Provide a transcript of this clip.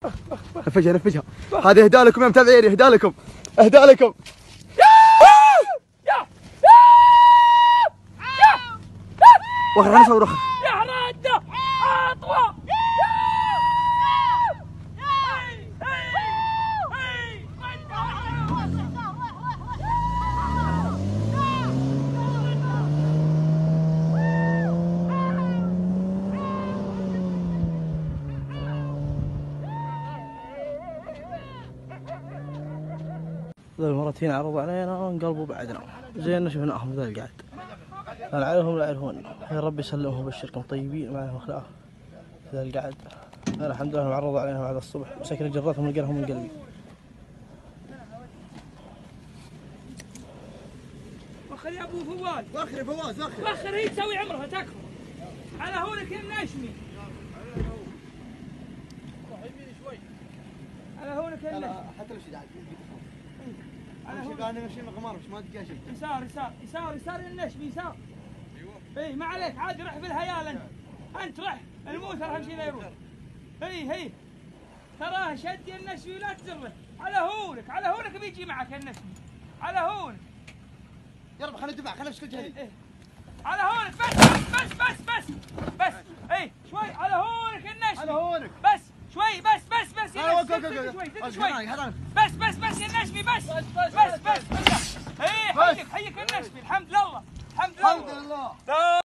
نفجها هذه اهداء لكم يا متابعين، اهداء لكم اهداء لكم. وخر خلنا نصور وخر يا رده اطوى. ذا المرتين عرضوا علينا وانقلبوا بعدنا، زين شفناهم ذا القعد، لا عليهم لا يعرفون. يا رب يسلمهم ويبشركم طيبين معهم اخلاق ذا القعد. انا الحمد لله عرضوا علينا بعد الصبح مسكنا جراتهم لقاهم من قلبي. وخر يا ابو فواز، وخر يا فواز وخر وخر. هي تسوي عمرها تكفى على هونك النشمي، على هونك النشمي. حتى لو شداد انا ماشي مغمار مش ما تلقى شيء. يسار يسار يسار يسار النشمي يسار. اي ما عليك عاد، رح بالهيال انت رح الموتر اهم شيء لا يروح. هي تراه شد النشمي ولا تزره، على هونك على هونك بيجي معك النشمي، على هونك. يا رب خلينا ندفع خلينا نمسك الجهدي. على هونك بس اي شوي على هونك النشمي، على هونك بس شوي بس يا شوي بس النشمي بس اي حيك النشمي. الحمد لله الحمد لله.